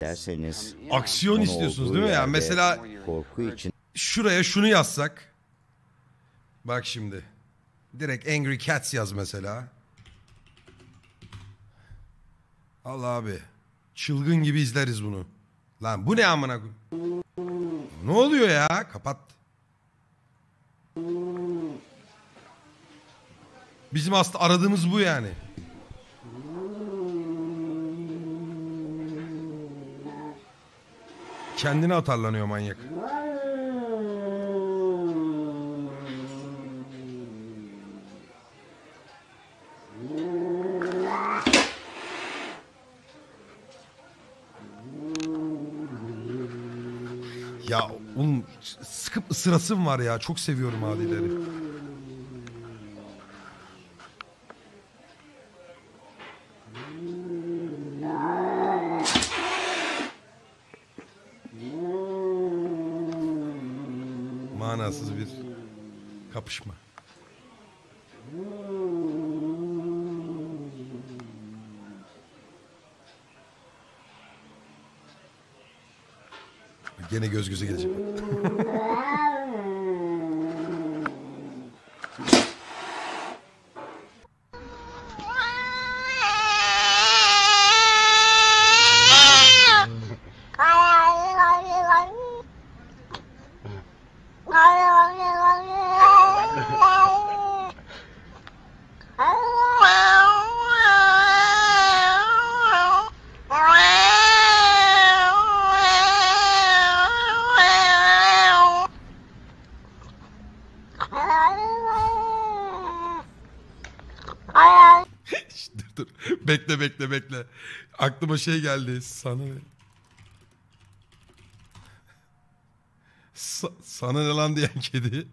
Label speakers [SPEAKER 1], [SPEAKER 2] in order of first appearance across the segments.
[SPEAKER 1] derseniz
[SPEAKER 2] aksiyon
[SPEAKER 1] konu
[SPEAKER 2] istiyorsunuz
[SPEAKER 1] olduğu
[SPEAKER 2] değil mi? Yani
[SPEAKER 1] yerde
[SPEAKER 2] mesela
[SPEAKER 1] korku için
[SPEAKER 2] şuraya şunu yazsak. Bak şimdi. Direkt Angry Cats yaz mesela. Al abi. Çılgın gibi izleriz bunu. Lan bu ne amına koyayım? Ne oluyor ya? Kapat. Bizim aslında aradığımız bu yani. Kendine atarlanıyor manyak. Ya oğlum sıkıp ısırasım var ya. Çok seviyorum adileri. Manasız bir kapışma. Gene göz göze gelecek. Dur. Bekle. Aklıma şey geldi. Sana ne? Sana ne lan diyen kedi.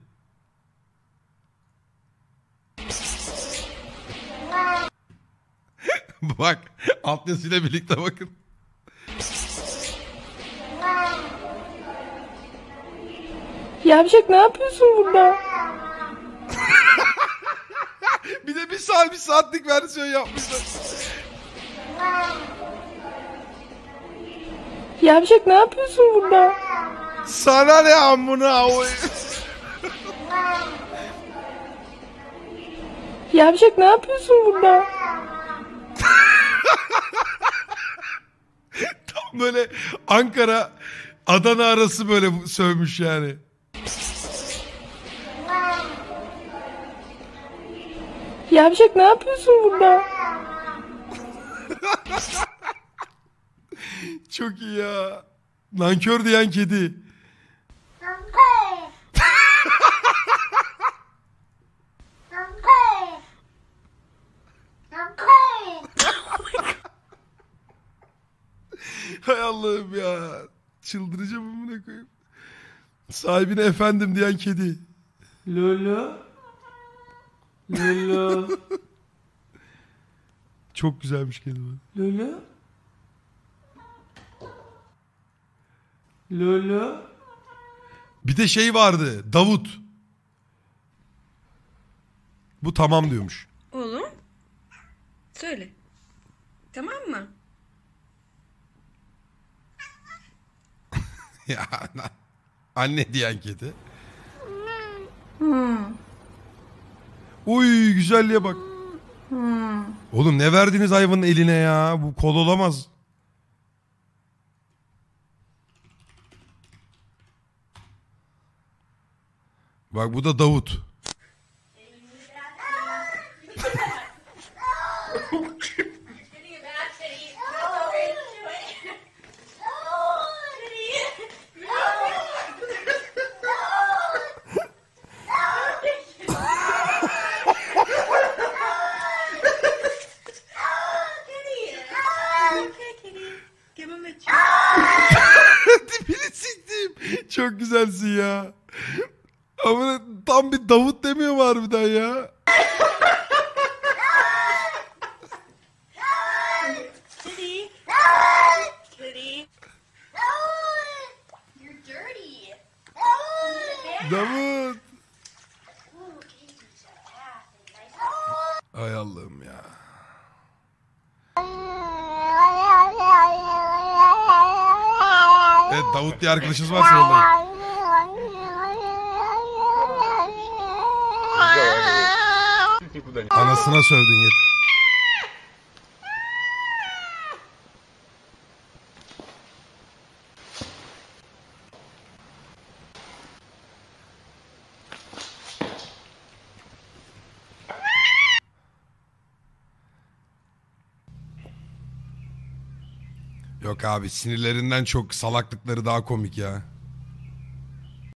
[SPEAKER 2] Bak. Altyazıyla birlikte bakın.
[SPEAKER 3] Yavşak ne yapıyorsun burada?
[SPEAKER 2] Bir de bir saatlik versiyon yapmışlar.
[SPEAKER 3] Yavşak ne yapıyorsun burada?
[SPEAKER 2] Sana ne amına koyayım?
[SPEAKER 3] Yavşak ne yapıyorsun burada?
[SPEAKER 2] Tam böyle Ankara Adana arası böyle sövmüş yani.
[SPEAKER 3] Yavşak ne yapıyorsun burada?
[SPEAKER 2] Çok iyi ya. Nankör diyen kedi. Hay Allah'ım ya. Çıldıracağım amına koyayım. Sahibine efendim diyen kedi.
[SPEAKER 3] Lolo. Lolo.
[SPEAKER 2] Çok güzelmiş kedi bu.
[SPEAKER 3] Lolo. Lolo.
[SPEAKER 2] Bir de şey vardı. Davut. Bu tamam diyormuş.
[SPEAKER 4] Oğlum. Söyle. Tamam mı?
[SPEAKER 2] Ya anne diyen kedi. Uy güzelliğe bak. Oğlum ne verdiniz hayvanın eline ya? Bu kol olamaz. Bak bu da Davut. Tipini siktim. Çok güzelsin ya. Ama tam bir Davut demiyor mu harbiden ya? Davut. Ay Allah'ım ya. Evet, Davut diye arkadaşımız varsa yollayın. Anasına sövdün yet. Yok abi, sinirlerinden çok salaklıkları daha komik ya.